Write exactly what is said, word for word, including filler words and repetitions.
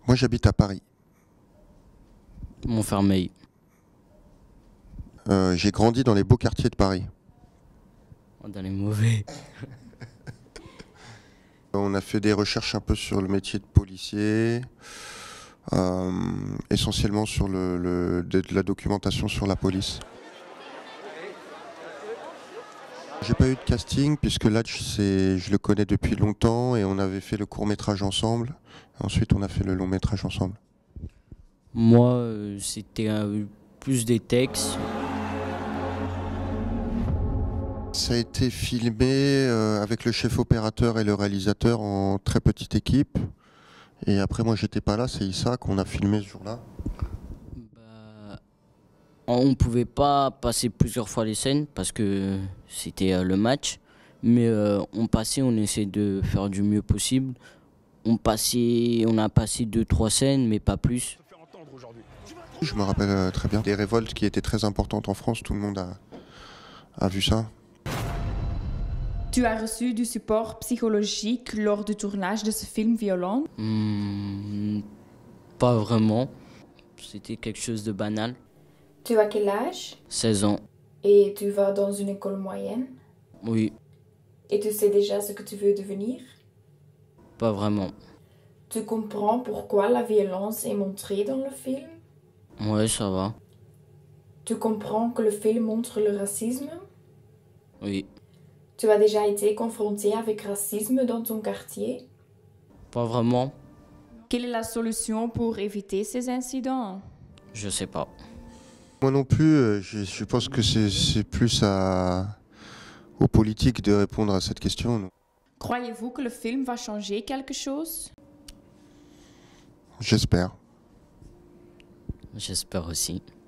Moi, j'habite à Paris. Montfermeil. Euh, j'ai grandi dans les beaux quartiers de Paris. Dans les mauvais. On a fait des recherches un peu sur le métier de policier, euh, essentiellement sur le, le- de, de la documentation sur la police. J'ai pas eu de casting puisque Latch, c'est, je le connais depuis longtemps et on avait fait le court métrage ensemble. Ensuite, on a fait le long métrage ensemble. Moi, euh, c'était euh, plus des textes. Ça a été filmé euh, avec le chef opérateur et le réalisateur en très petite équipe. Et après, moi, j'étais pas là, c'est Issa qu'on a filmé ce jour-là. Bah, on pouvait pas passer plusieurs fois les scènes parce que c'était euh, le match. Mais euh, on passait, on essayait de faire du mieux possible. On passait, on a passé deux, trois scènes, mais pas plus. Je me rappelle euh, très bien des révoltes qui étaient très importantes en France, tout le monde a, a vu ça. Tu as reçu du support psychologique lors du tournage de ce film violent? Hmm, pas vraiment. C'était quelque chose de banal. Tu as quel âge? seize ans, Et tu vas dans une école moyenne? oui, Et tu sais déjà ce que tu veux devenir? pas vraiment. Tu comprends pourquoi la violence est montrée dans le film? Ouais, ça va. Tu comprends que le film montre le racisme? Oui, Tu as déjà été confronté avec racisme dans ton quartier? pas vraiment. Quelle est la solution pour éviter ces incidents? Je sais pas. Moi non plus, euh, je, je pense que c'est c'est plus à, aux politiques de répondre à cette question. Croyez-vous que le film va changer quelque chose? J'espère. J'espère aussi.